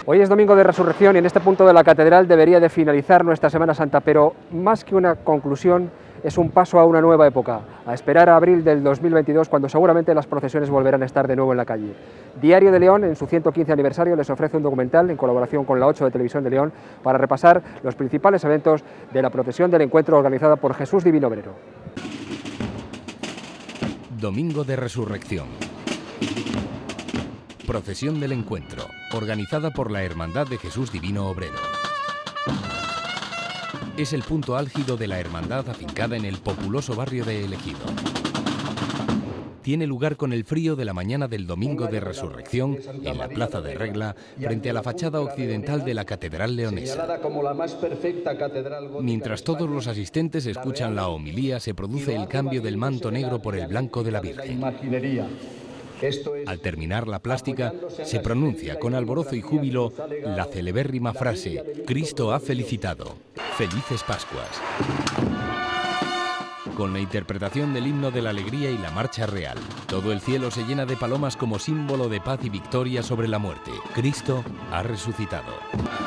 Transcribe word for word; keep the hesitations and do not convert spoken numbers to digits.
Hoy es domingo de resurrección y en este punto de la catedral debería de finalizar nuestra Semana Santa, pero más que una conclusión es un paso a una nueva época, a esperar a abril del dos mil veintidós, cuando seguramente las procesiones volverán a estar de nuevo en la calle. Diario de León, en su ciento quince aniversario, les ofrece un documental en colaboración con la ocho de Televisión de León para repasar los principales eventos de la procesión del encuentro organizada por Jesús Divino Obrero. Domingo de Resurrección. Procesión del Encuentro, organizada por la Hermandad de Jesús Divino Obrero. Es el punto álgido de la hermandad afincada en el populoso barrio de El Ejido. Tiene lugar con el frío de la mañana del Domingo de Resurrección en la Plaza de Regla, frente a la fachada occidental de la Catedral Leonesa. Mientras todos los asistentes escuchan la homilía, se produce el cambio del manto negro por el blanco de la Virgen. Al terminar la plástica, se pronuncia con alborozo y júbilo la celebérrima frase: Cristo ha felicitado. ¡Felices Pascuas! Con la interpretación del himno de la alegría y la marcha real, todo el cielo se llena de palomas como símbolo de paz y victoria sobre la muerte. Cristo ha resucitado.